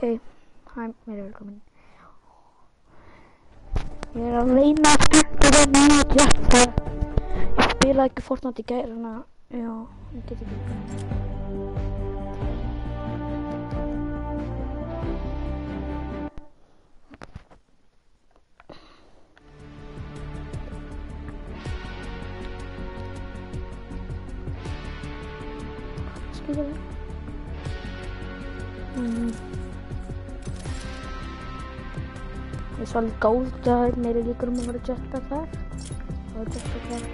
Hæ, mér velkomin. Ég að reyna að bygga nýja jetpack. Ég spilaði ekki Fortnite í gær, þannig að, já, ég get ekki. Skilja það? Ég svaldi góð að meiri líkur að vera jetpack þar. Það var jetpack þar.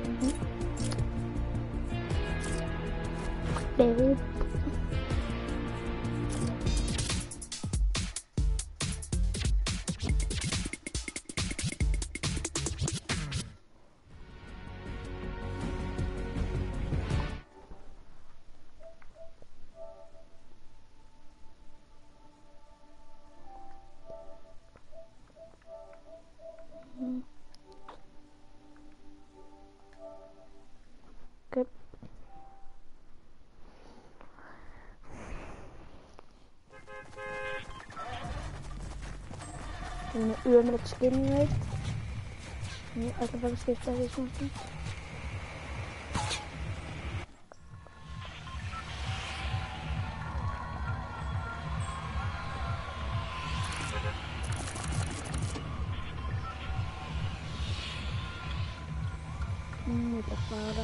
Okay. Ég er með ömurlegt skinn, ég veit. Ég ætla bara að skipta því svona stund. Ég ætla bara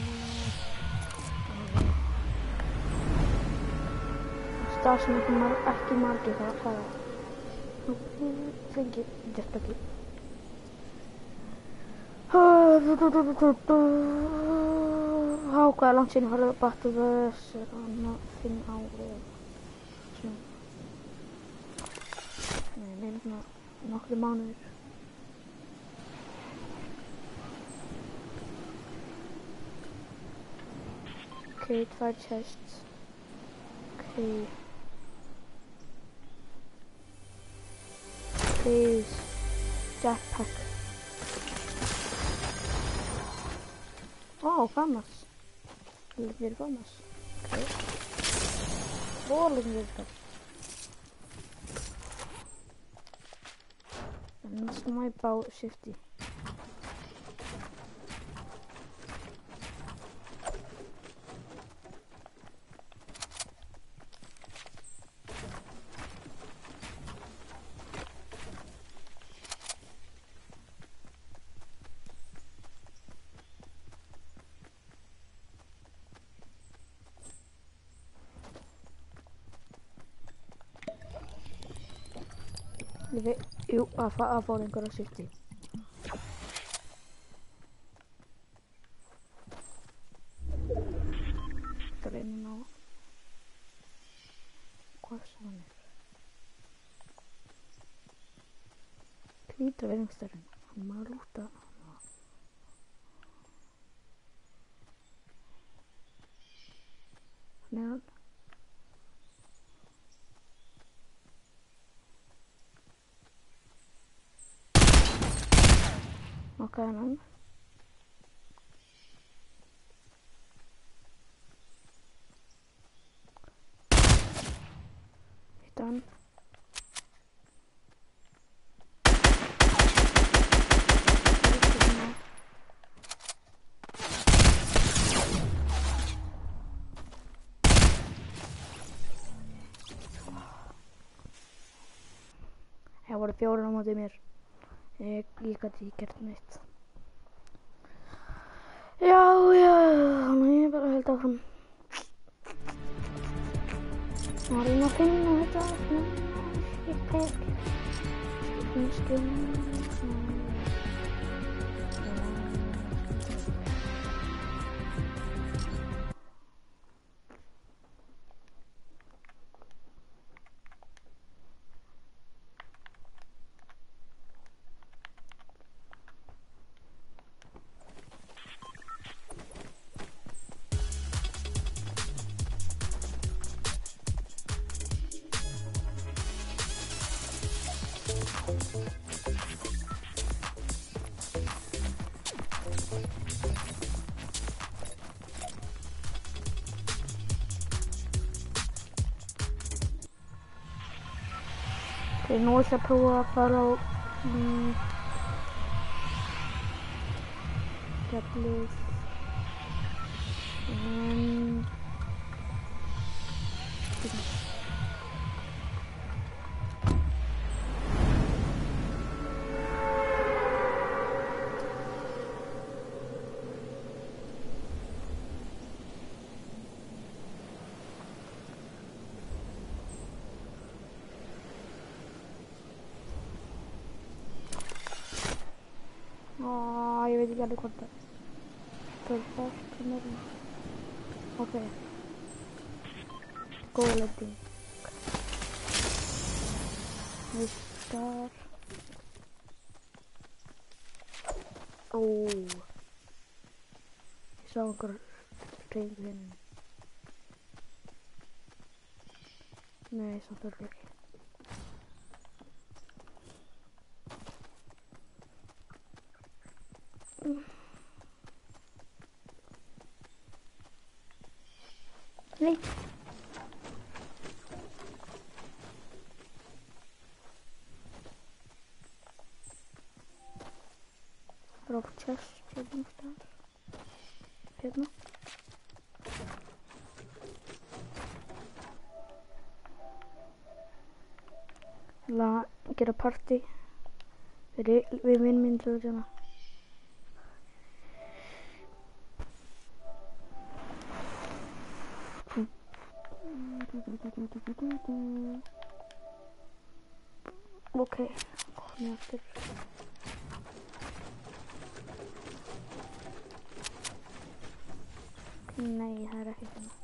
það sem ekki margir það að fara. Nú fengi jetpacki. Hvað er langt síðan ég farið að batta þess að 5 ári svona. Nei, meina svona nokkru mánuðir. Okay, 2 chests. Okay. Please. Jetpack. Oh, famas. Very famas. Okay. Rolling with that. And that's my bow shifty. Jú, að fá einhverja sýtti. Það er einu ná. Hvað sem hann er? Hvíta veiðingstærinn. Hann maður lúta. Neðan. Okej, men. Hitta han. Það voru 4 á móti mér. Ég gæti ekki gert neitt. Já, þannig ég bara held áfram. Það var að finna þetta. Jetpack. Ok, nú ætla að prófa að fara á fjallið. Ég veit ekki alveg hvort það er. Ok. Góða lending. Þar. Ég sá einhver hreyfingu hérna. Nei, samt örugglega ekki. Nei. Rock chest hérna staðar. Hérna. Að gera party við vinn minn hérna. Ok, komið aftur. Nei, það er ekki hérna.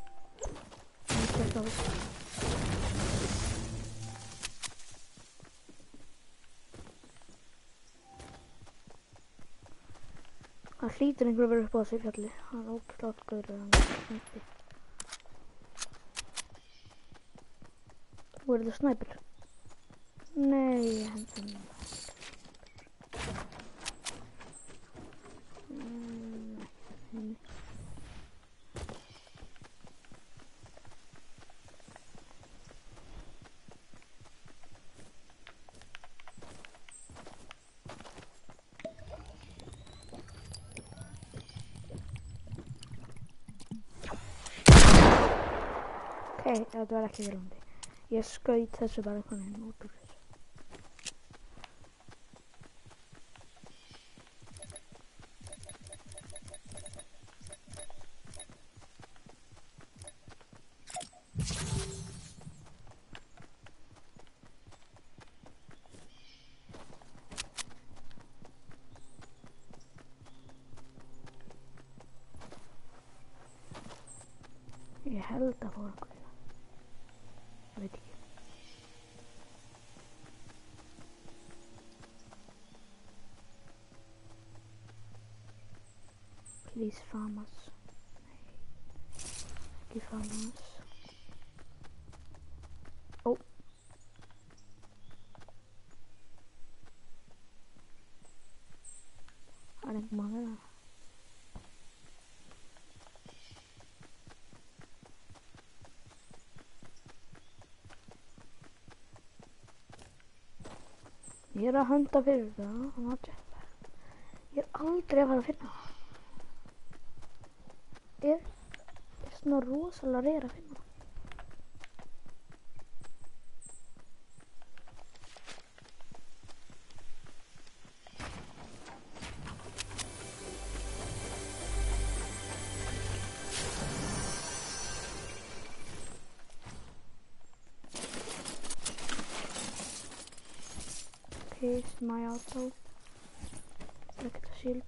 Það hlýtur einhver að vera upp á þessu fjalli. Það er ógeðslega gaur að hann uppi. Og er þetta snæpir? Nei, ég hendi mér. Nei. Ok, þetta var ekki vilandi. Ég skaut þessu bara einhvern veginn út úr þessu. Ég held að fóra einhverju. Ég veit ekki. Please famas. Nei. Ekki famas. Ó. Það er einhver maður það. Ég er að handa fyrir það, hann var jetpack. Ég er aldrei að fara að finna það. Er svona rosalega reyr að finna það. Okay, it's my auto. Look at the shield.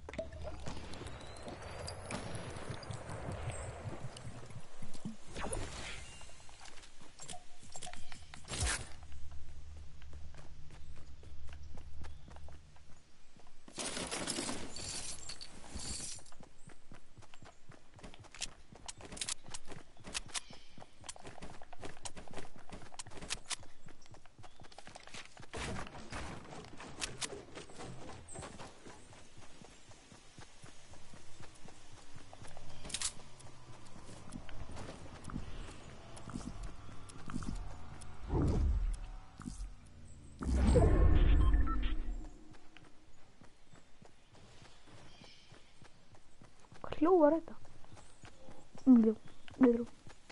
hljóðar þetta? Jú, við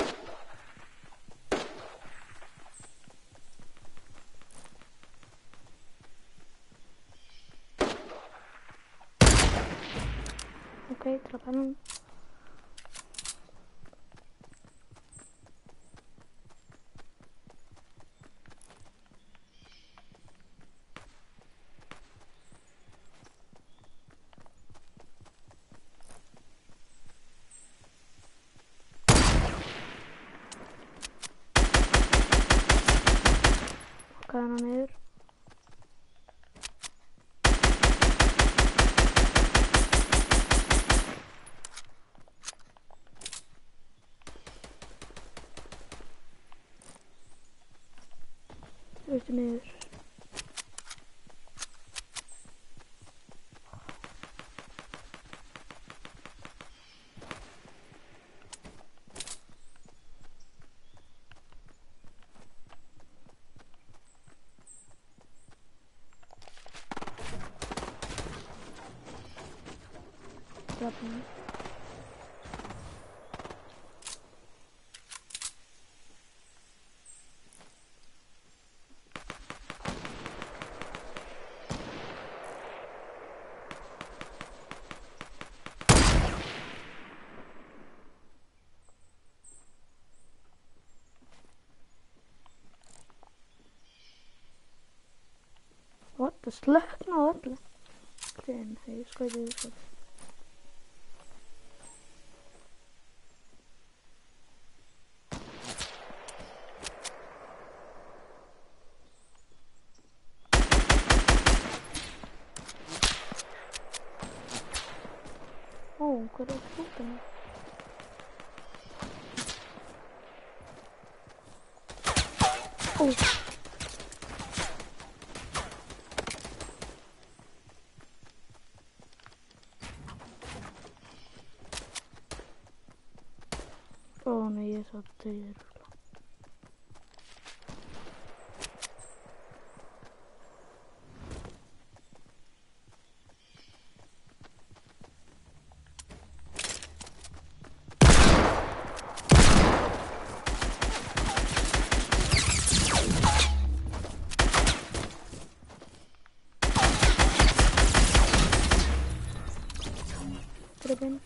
Ok, trappa hann. Hvað hann niður? Veistu niður? Trappan. What? Það slökna á öllu. Ég skoði því. Hvað stúkan? Nei, ég satt þeir. Drifin.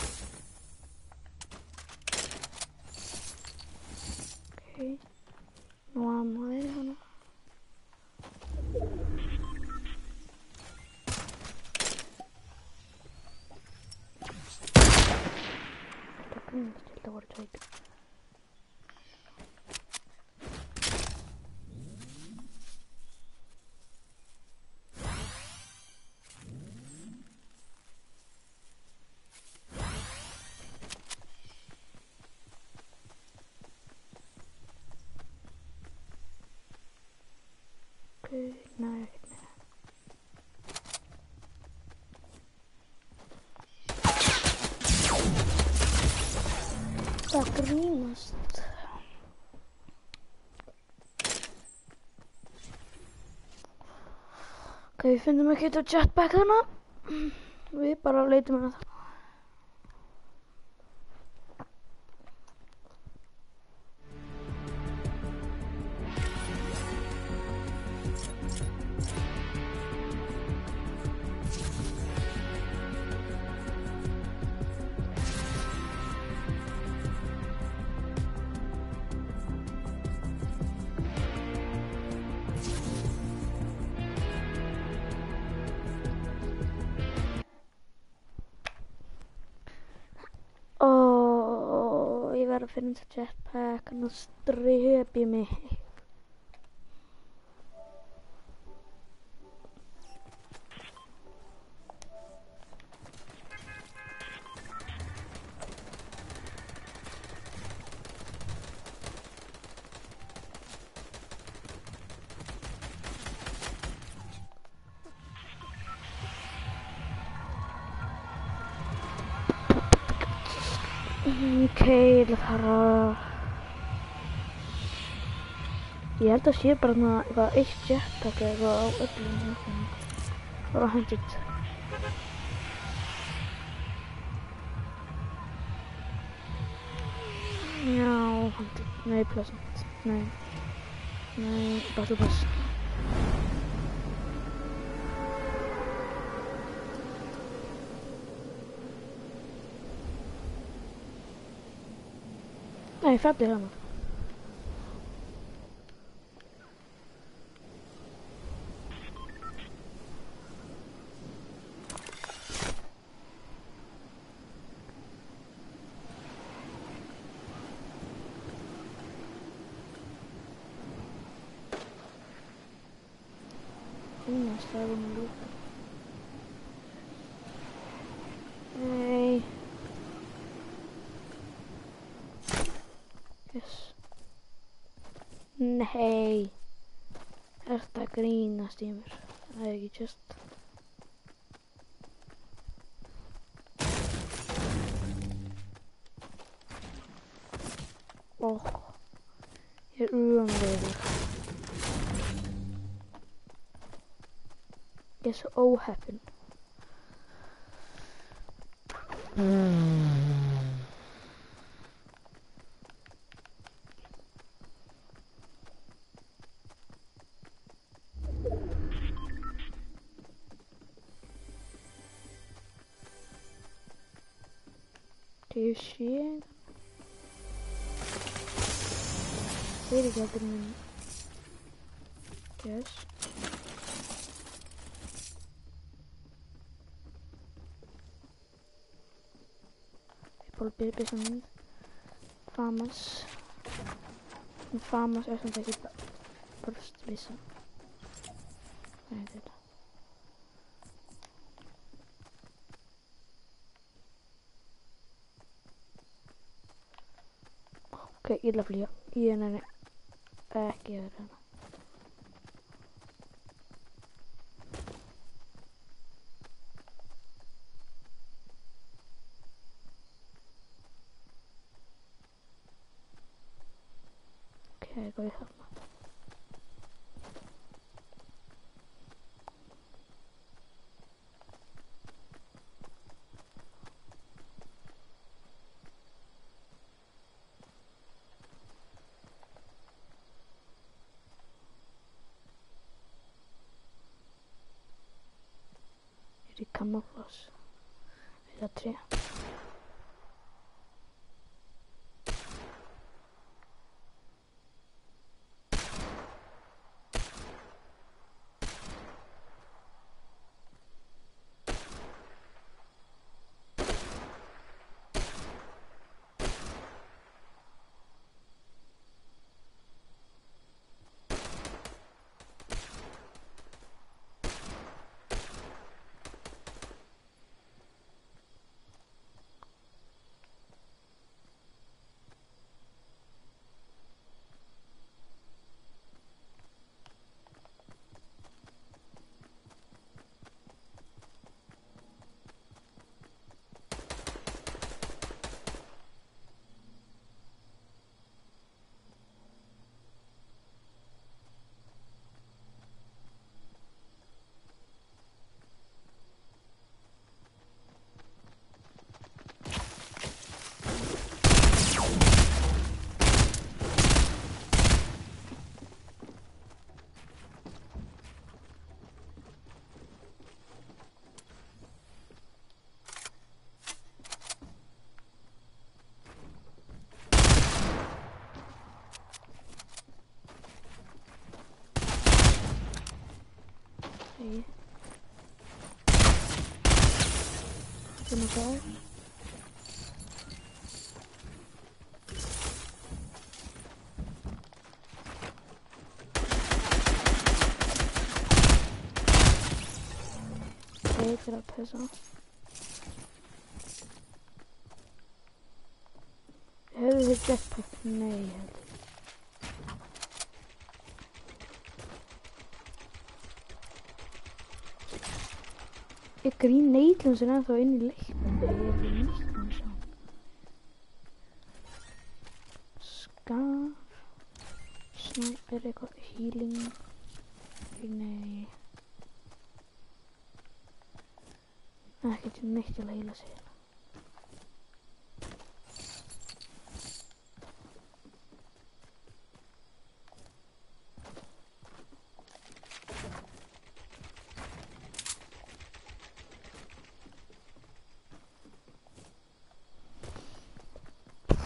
Okej. Nu ammo är hana. Jag kan inte ställa vårt höjd. Nej. Það grínast. Ok, við finnum ekki þetta jetpack þarna. Við bara leitum hana það. Ég verð að finna þetta jetpack, annars drep ég mig. Okej, ég ætla að fara. Ég held að sé bara eitthvað eitt jetpack eða eitthvað á öllum. Bara 100. 100. Nei, pleasant. Nei. Nei, battle pass. Nej, färdig henne. Nästa gång då. Nej. Yes. Nej. Þetta grínast í mér. Það er ekki just. Ég er ömurlegur. Ég er svo óheppin. Det sé. Fyrirgefðu minn. Yes. Byrja minn. Famas. En famas er samt ekki bröstbyssan. Hvað er þetta? Ok, ég ætla að flýja. Ég nenni ekki að vera hérna. Ok, hvað er þarna? Er í camouflage. Eða 3. Hey. Can I go? Okay, get up, piss off. Hefur þið jetpack? Nei, ég held. Ég grín neitlum sem ennþá inn í leiknum. Ég er ekki nýtt hann sá. Skar. Sniper, eitthvað healing. Nei. Ekkert neitt til að heila sig.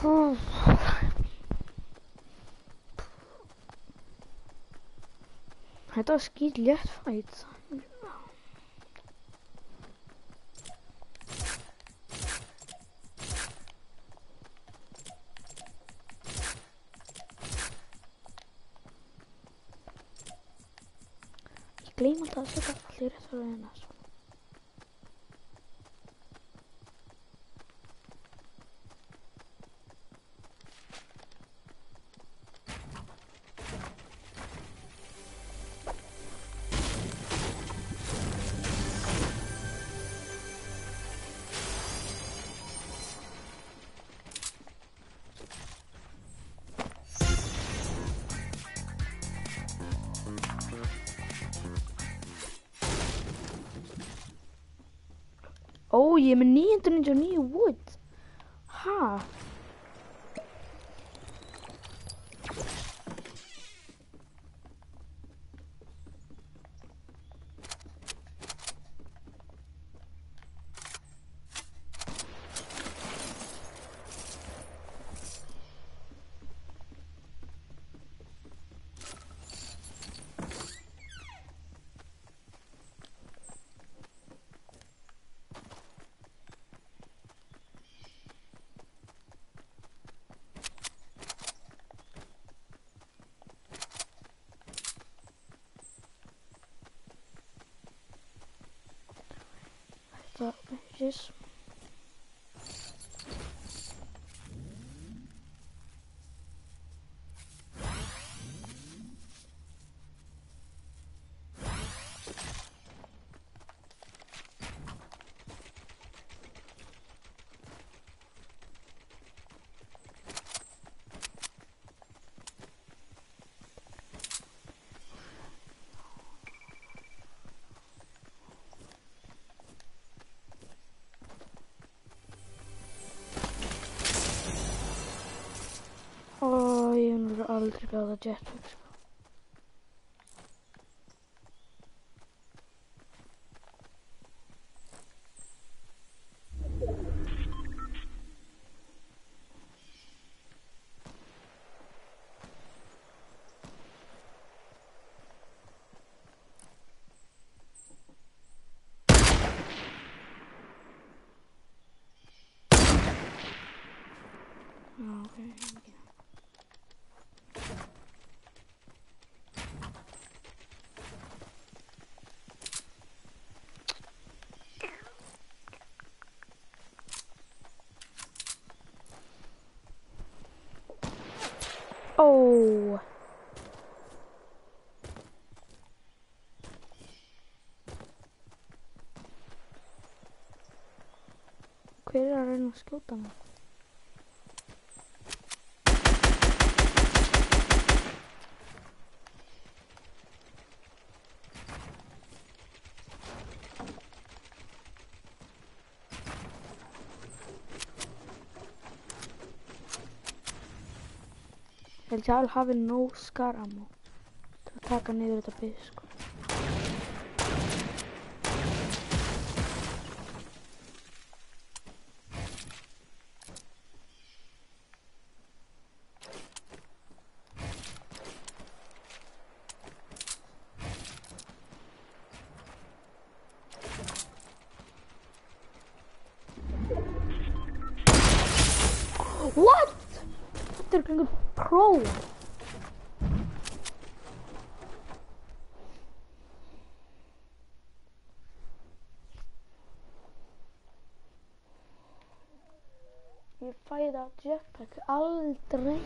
Þetta var skýt létt fæt. Ég gleym alltaf að setja allir rétt fyrir hérna. Ó, ég er með 999 wood. Ha? That bitches. Ó, ég mun aldrei bjóða jetpack sko. Okay. Oh. Hver er að reyna að skjóta mig? Ég held ég alveg hafi nóg skarammo til að taka niður þetta bið sko. What? Þetta er einhver pro. Ég fæ það jetpack aldrei.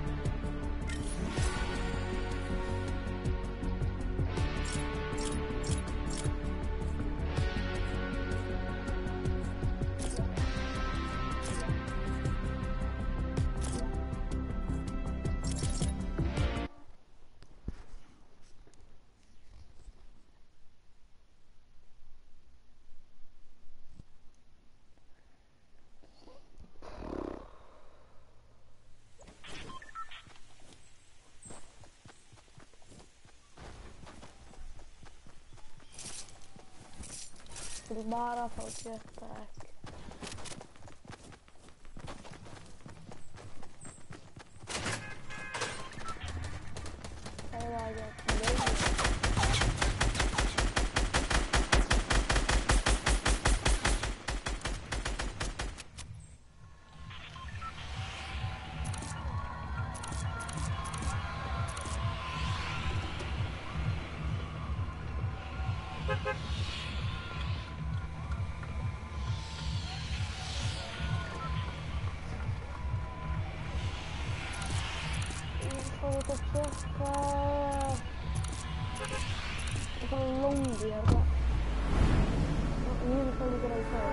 Ég vil bara fá jetpack. út að checka það lóndi hérna. Mjög það líka að það.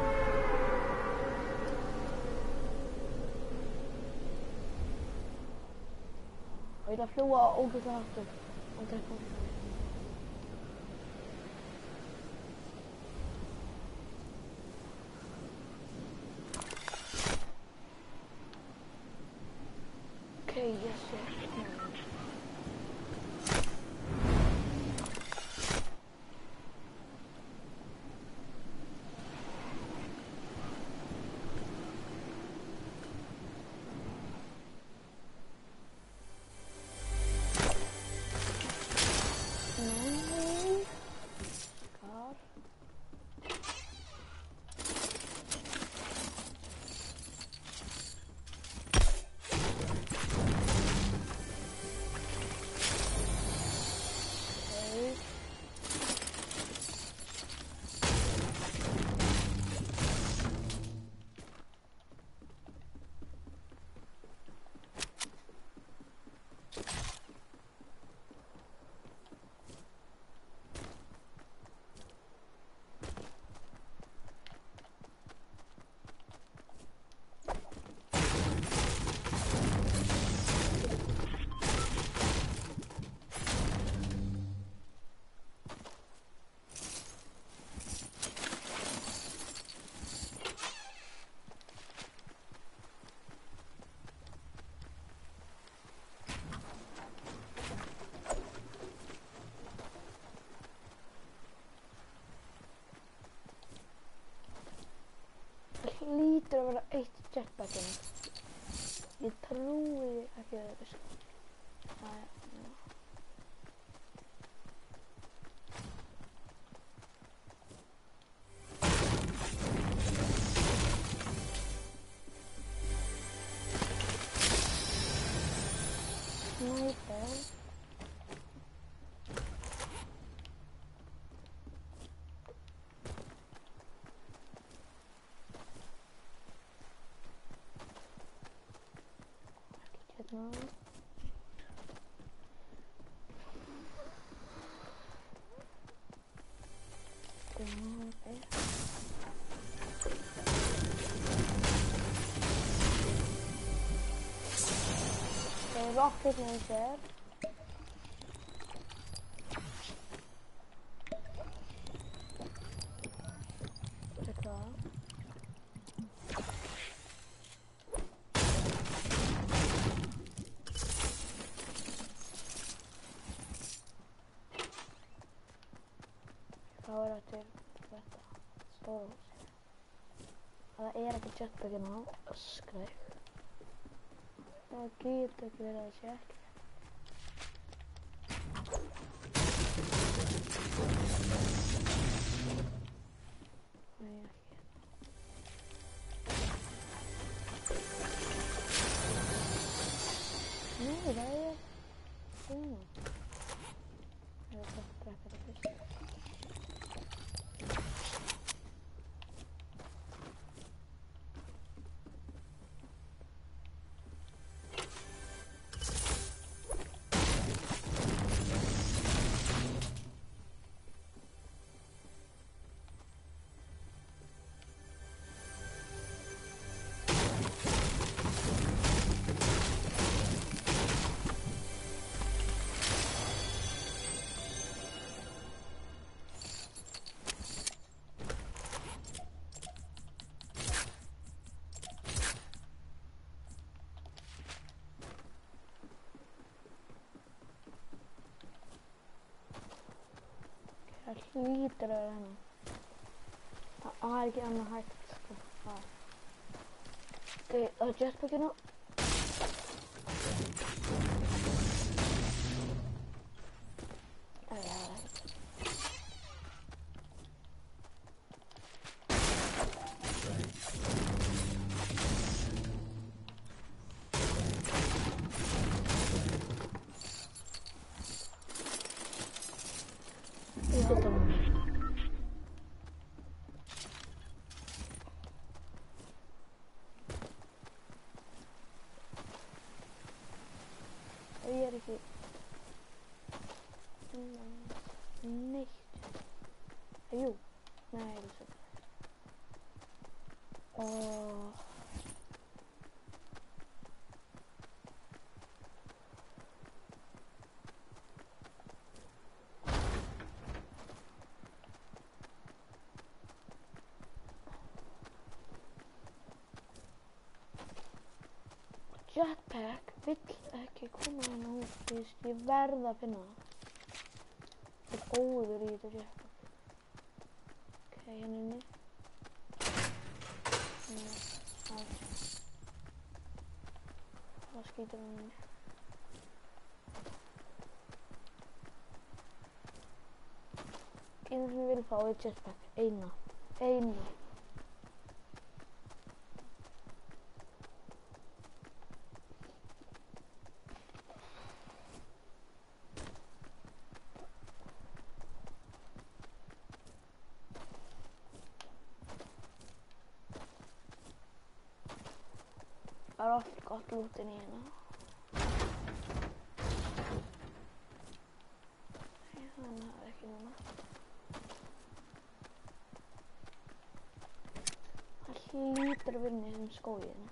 Og ég ætla að fljúa ógeðslega hátt upp. Aldrei komið. Okay, yes, yes. Lítur að vera eitt jetpackinn. Ég trúi ekki öðru sko. Sniper. No. Rocket launcher. Check that. Þá til þetta stóra húsi. Það ekki jetpackinn á, öskra ég. Það getur ekki verið að sé ekki. Nei, ekki. Nei, það er svona. Ég veit að drekka þetta fyrst. Það hlýtur að vera hérna. Það ekki annað hægt sko. Ok, það jetpackinu. Það hægt. ég ekki neitt. Jú, nei, þessu. Jetpack vill ekki koma hérna út, ég verð að finna það. Ég er óður í þetta jetpack. Ok, hérna inni. Það skýtur hann inni. Einu sem ég vil fá er jetpack, eina. Það oft gott lút inn í hérna. Nei, þannig að það ekki núna. Það hlýtur að vinna í þessum skógi hérna.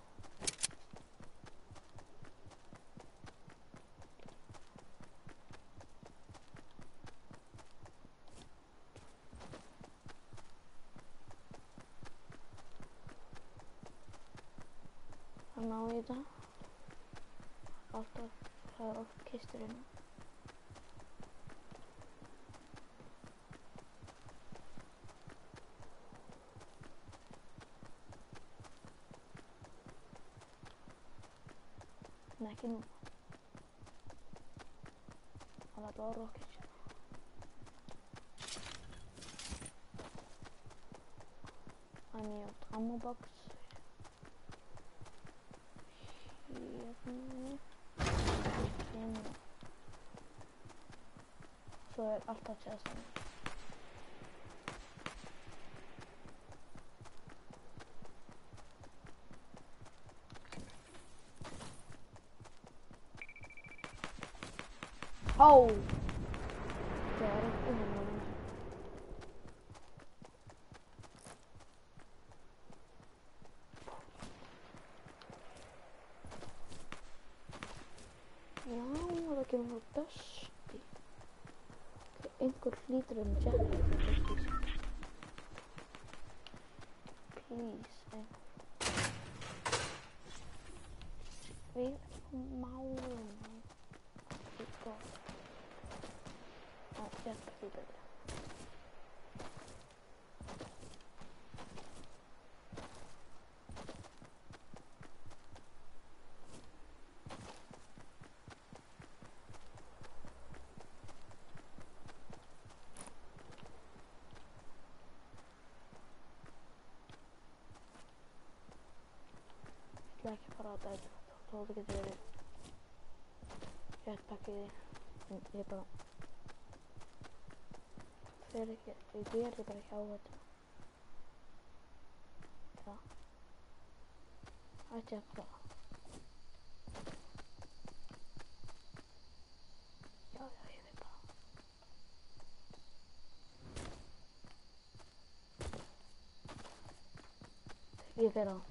Það ná í þetta. Það oft kistur hérna. Nei, ekki nú. Það var bara rockets hérna. Það er mjög ammo box. Svo er alltaf tjæðstan. Ó! Það er ekki hérna. Já, það kemur frá Dusty. Einhver hlýtur jetpack frá Dusty. Please, við málum. Þetta er gott. Jetpack í betra. Ég ætla ekki að fara á þetta þó það getur verið jetpack í því, en ég bara fer ekki, ég geri bara ekki á þetta. Það ætti að fara. Já, ég veit bara. Ég fer á.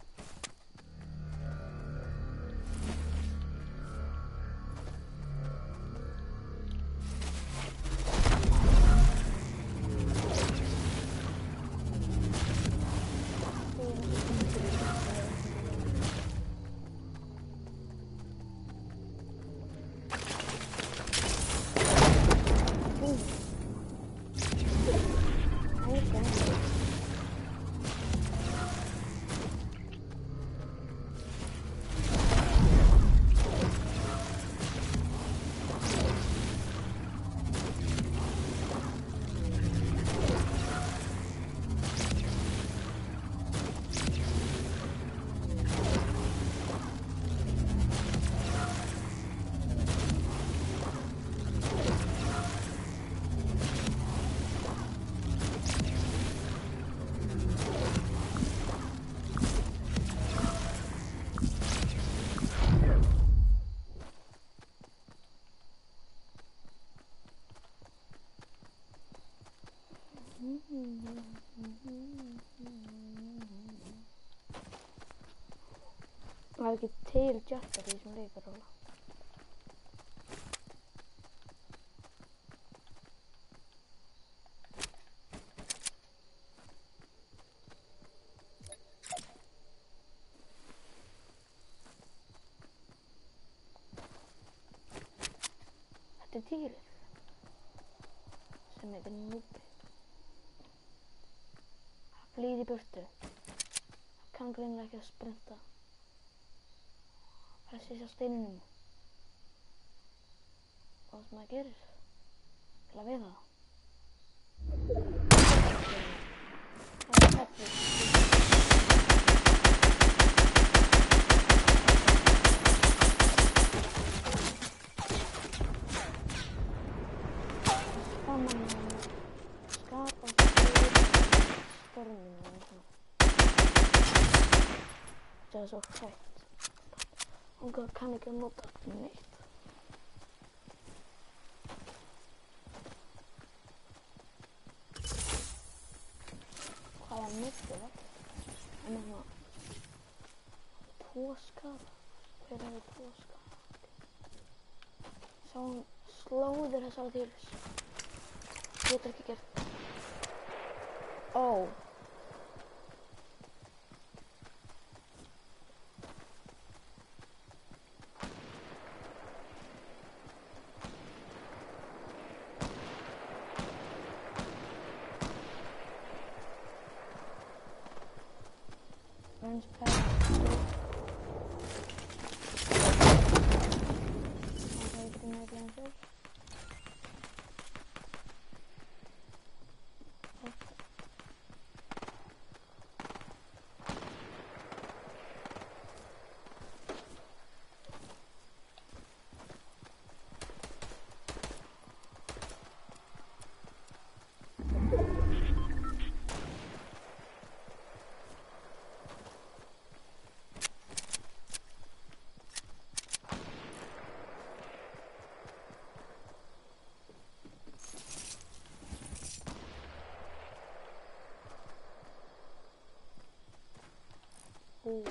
Það er ekki til jetpack í þessum leikaróla. Þetta er dýrið sem heitir núbi. Það flýr í burtu. Það kann greinilega ekki að sprinta. Pressi sér á steininum. Og það sem það gerir til að veiða það. Það er teppi. Skapa storminu og svona. Þetta er svo hrætt. Hún kann ekki að nota neitt. Hvað var nýttið það? En hérna tvo skaða. Hver hefði tvo skaða? Sá hún slóðir þessara dýris. Getur ekki gert. Ó. Runs past. Okay, getting my glances. Ooh.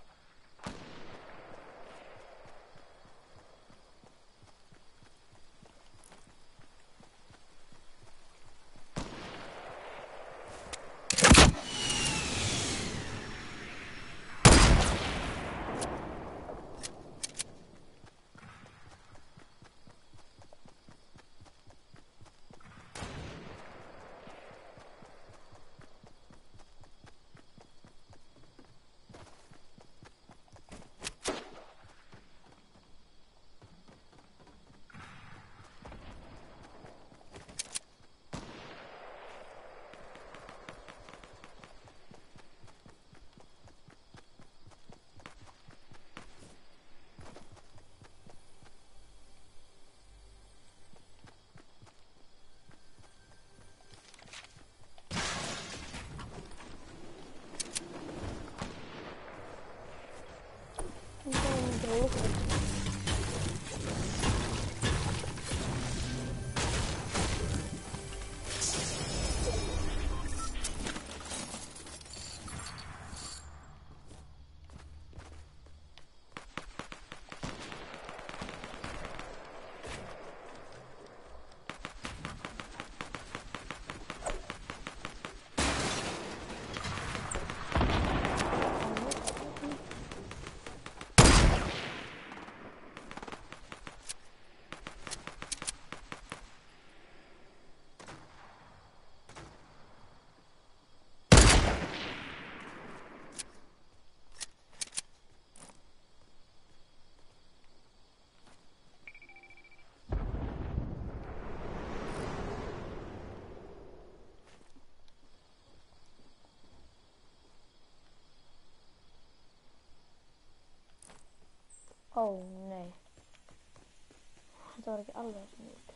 Ó, nei. Þetta var ekki alveg sem ég vildi.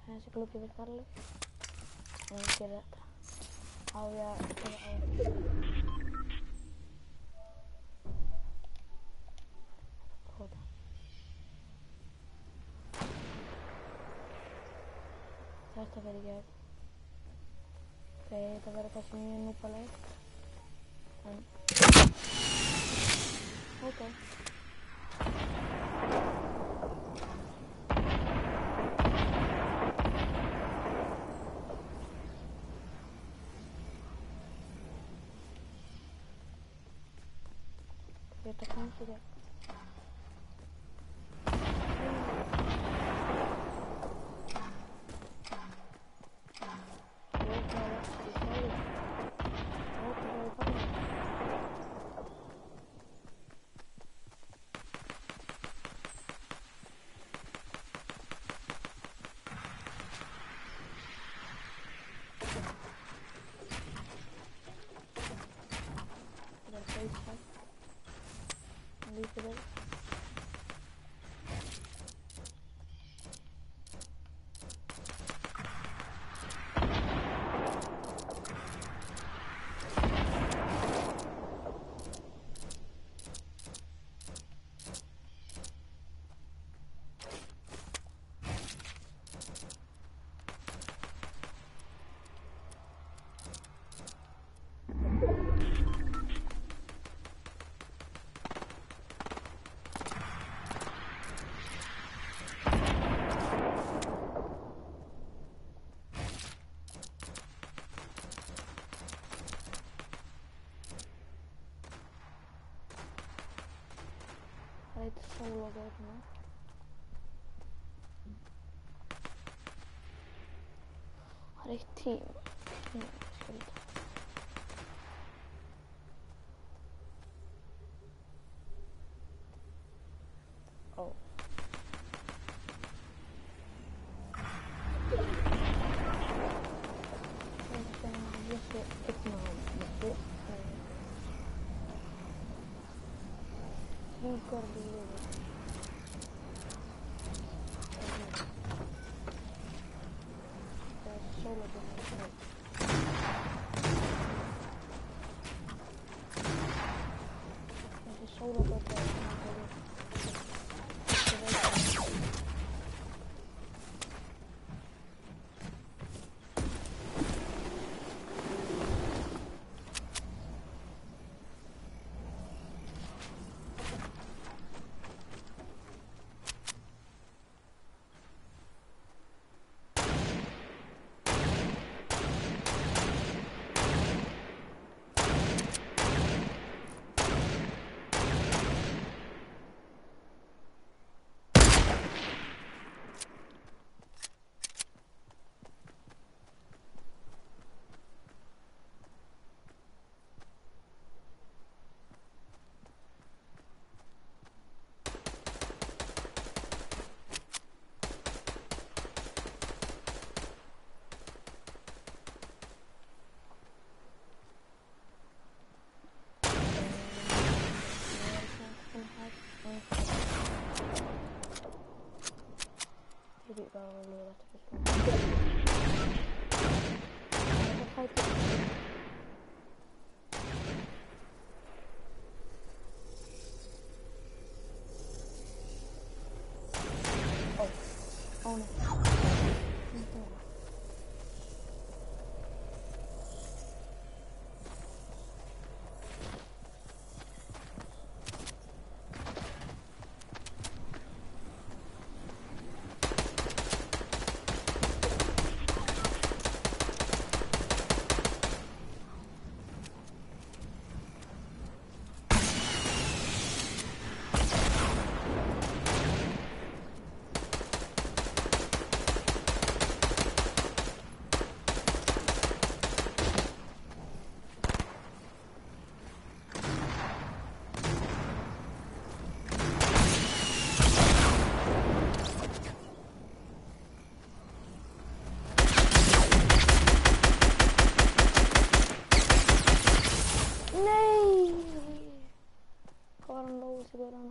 þessi gluggi virkar alveg. En ég gerir þetta. Á ég að gera á. Kóta. Þetta verður í gegn. Ok, þetta verður kannski mjög núpalegt. En... ok. Þetta komst í gegn. Lítið vel. Það heitir sólogöðna. Það er eitt tím. Skildi. Ó. Líkar lífið. Það er sólogöðna. Þessi sólogöðna er Oh no.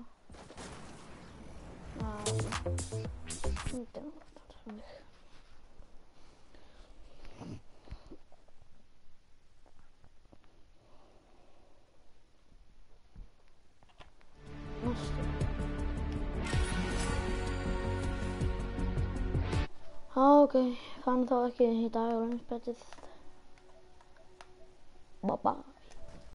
Inte något annat för mig. Ok, fann þá ekki í dag á spjallið. Bye bye.